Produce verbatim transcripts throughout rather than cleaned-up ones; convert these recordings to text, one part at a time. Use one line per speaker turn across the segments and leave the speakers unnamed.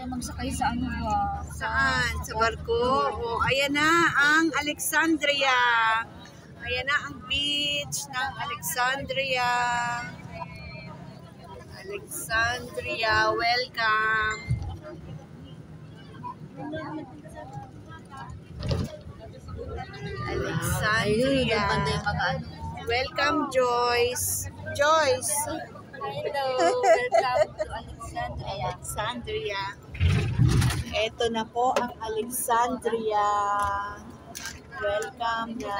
tayo magsakay sa ano ba?
Saan? Sa barko? O, ayan na ang Alexandria. Ayan na ang beach ng Alexandria. Alexandria, welcome. Alexandria. Welcome, Joyce. Joyce.
Hello, welcome to Alexandria.
Alexandria. Ito na po ang Alexandria. Welcome na.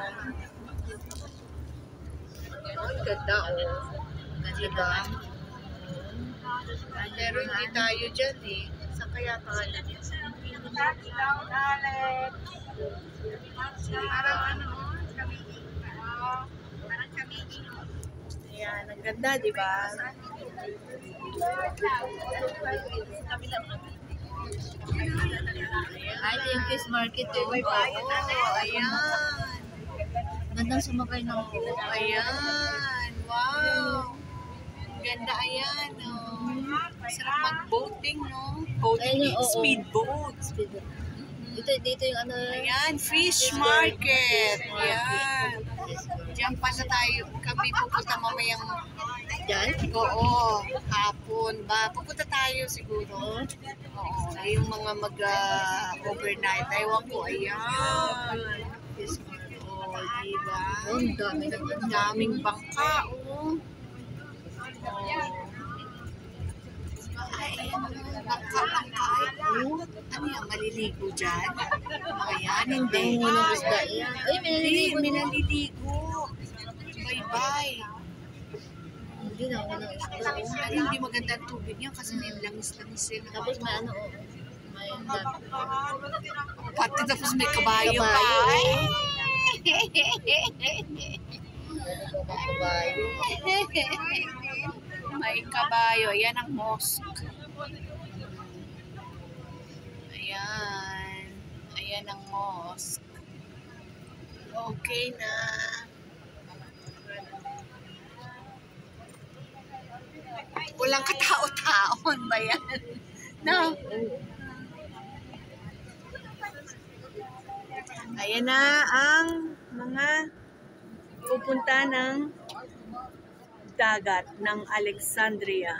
Ang ganda, oh. Diba? Pero hindi tayo dyan, eh. Saan kaya tayo? Parang ano, kamiging. Parang kamiging. Ayan, ang ganda, diba?
Ay, ito yung fish market eh.
May bayan na oh, ayan.
Gandang sumakay ng
Ayan. Wow. Ang ganda, ayan. Oh. Sarap mag-boating, no? Boating,
Ayun, oo.
speedboat.
Speedboat. Dito, dito yung ano.
Ayan, fish market. Ayan. Diyan pa na tayo. Kami pupunta mamayang
Diyan?
oo, hapon ba? Pupunta tayo siguro. Oo, yung mga mag-overnight. Uh, Ewan ko, ayan. Fish market. Oh, diba?
Oh, ang dami ng ano.
Daming bangka, oh. Oh. Ay, ayan, bangka, bangka. Oh, ano yan, maliligo dyan? Mga yan, hindi.
Ang unang isda yan. Ay, may
Hindi,
naliligo.
may naliligo. Bye-bye.
Hindi na, unang isda.
Pero hindi maganda ang tubig niya kasi may langis-langis sila.
Tapos may ano, oh. May dami.
Pati tapos may kabayo pa.
Kabayo.
Kabayo. May kabayo. Yan ang mosque. Ayan. Ayan ang mosque. Okay na. Walang katao-taon ba yan? No. Ayan na ang mga pupunta ng dagat ng Alexandria.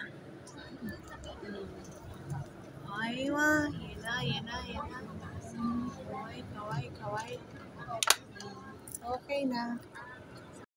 Ay, wa. Yan na, yan na, yan na. Kaway, kaway, kaway. Okay na.